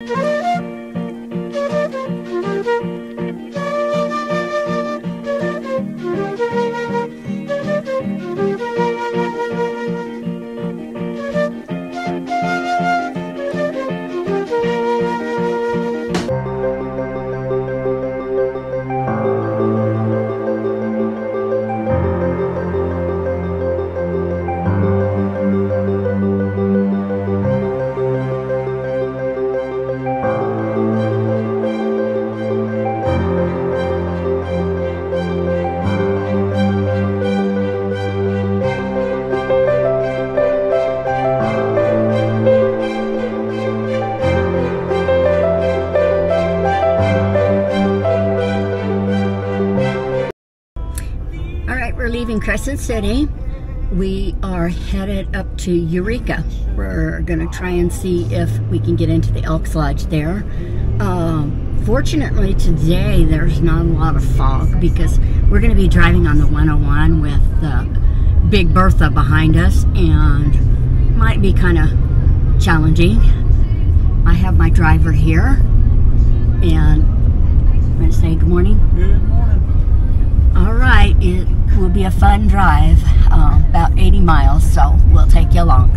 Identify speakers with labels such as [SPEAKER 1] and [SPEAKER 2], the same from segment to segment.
[SPEAKER 1] We're leaving Crescent City. We are headed up to Eureka. We're gonna try and see if we can get into the Elks Lodge there. Fortunately today there's not a lot of fog because we're gonna be driving on the 101 with Big Bertha behind us, and might be kind of challenging. I have my driver here, and I'm gonna say good morning.
[SPEAKER 2] Good morning.
[SPEAKER 1] All right, it will be a fun drive, about 80 miles, so we'll take you along.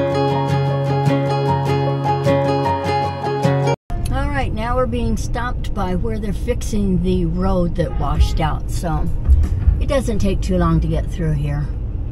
[SPEAKER 1] All right, now we're being stopped by where they're fixing the road that washed out, so it doesn't take too long to get through here.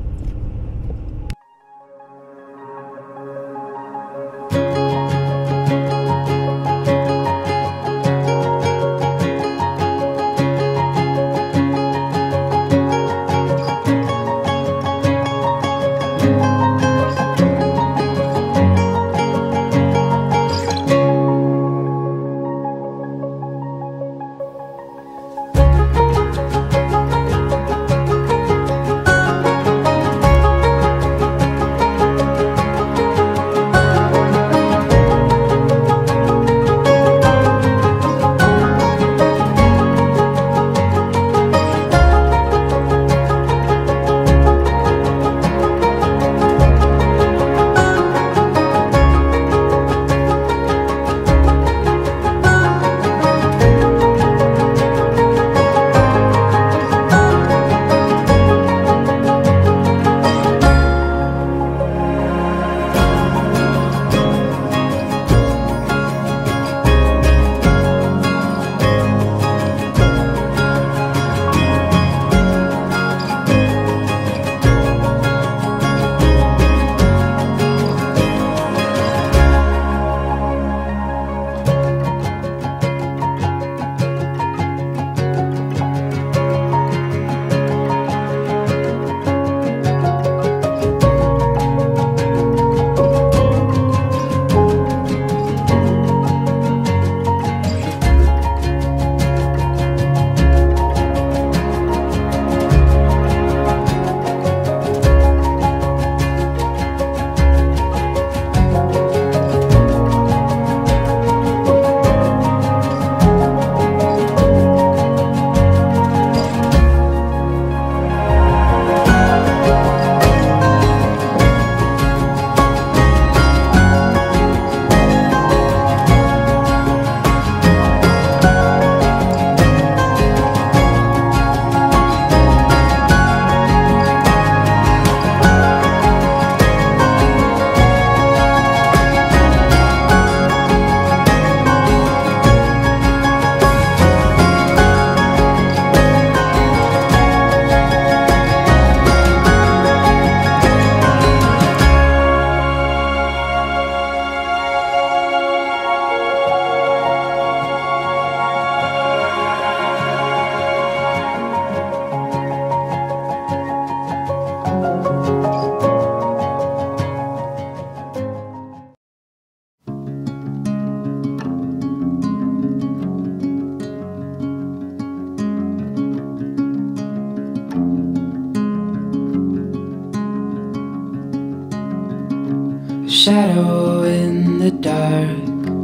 [SPEAKER 3] Shadow in the dark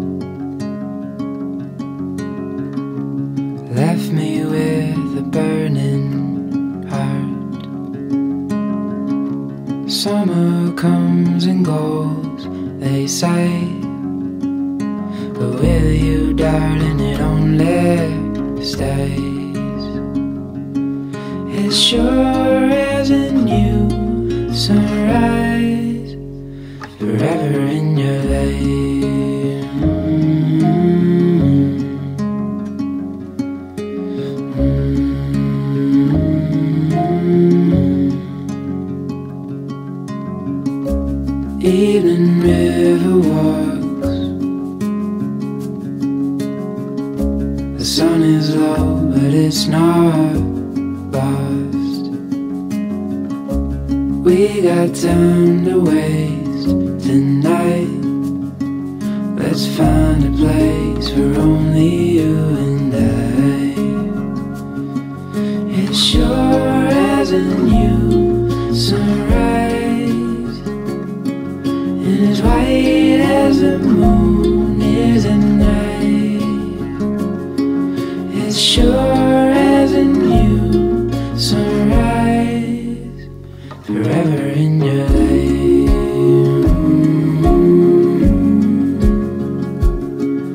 [SPEAKER 3] left me with a burning heart. Summer comes and goes, they say, but with you, darling, it only stays. As sure as a new sunrise, forever in your lane. Evening river walks, the sun is low but it's not lost. We got time to waste tonight. Let's find a place for only you and I. It's sure as a new sunrise, and as white as the moon is at night. It's sure as a new sunrise, forever in your life.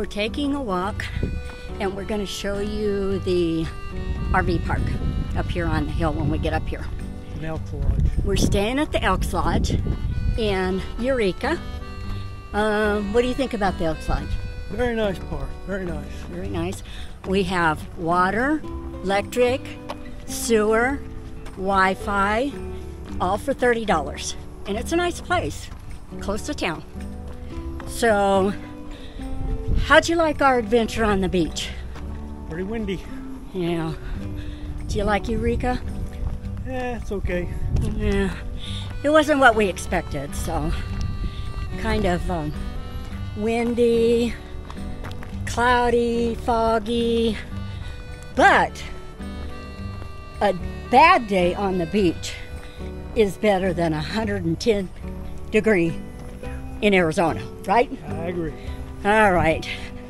[SPEAKER 1] We're taking a walk and we're going to show you the RV park up here on the hill when we get up here.
[SPEAKER 2] An Elks Lodge.
[SPEAKER 1] We're staying at the Elks Lodge in Eureka. What do you think about the Elks Lodge?
[SPEAKER 2] Very nice park. Very nice.
[SPEAKER 1] Very nice. We have water, electric, sewer, Wi-Fi, all for $30. And it's a nice place, close to town. So, how'd you like our adventure on the beach?
[SPEAKER 2] Pretty windy.
[SPEAKER 1] Yeah. Do you like Eureka?
[SPEAKER 2] Yeah, it's okay.
[SPEAKER 1] Yeah. It wasn't what we expected, so kind of windy, cloudy, foggy, but a bad day on the beach is better than 110 degree in Arizona, right?
[SPEAKER 2] I agree.
[SPEAKER 1] All right.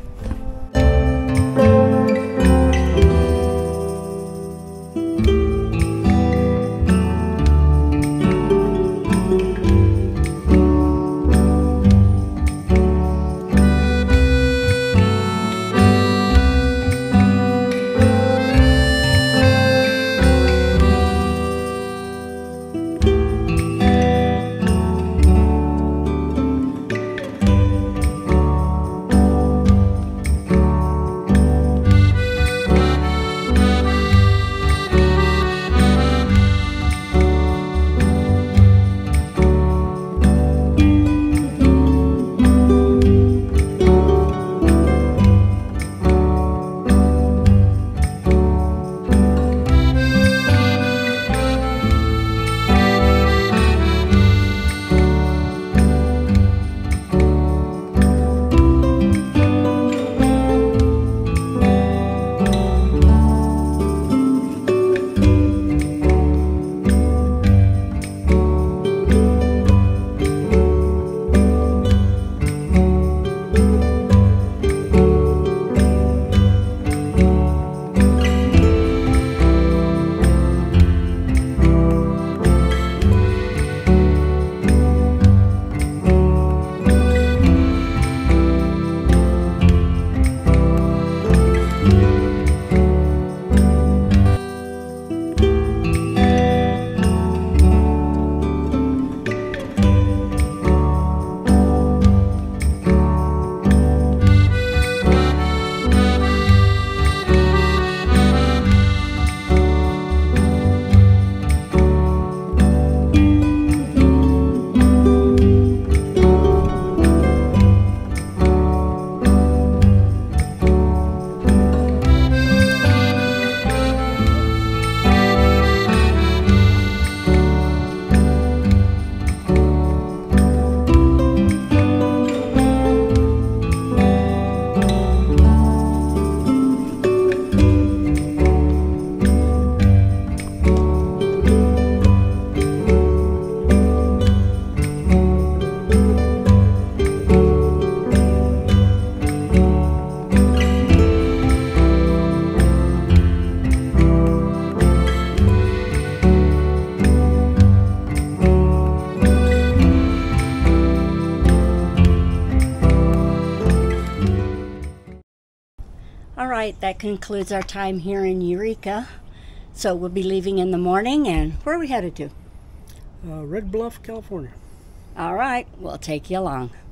[SPEAKER 1] All right, that concludes our time here in Eureka. So we'll be leaving in the morning, and where are we headed to?
[SPEAKER 2] Red Bluff, California.
[SPEAKER 1] All right, we'll take you along.